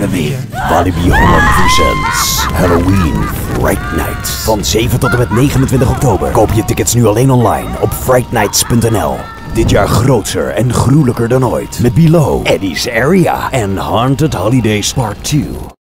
Halloween. Walibi Holland presents Halloween Fright Night. Van 7 tot en met 29 oktober. Koop je tickets nu alleen online op frightnights.nl. Dit jaar groter en gruwelijker dan ooit. Met Below, Eddie's Area en Haunted Holidays Part 2.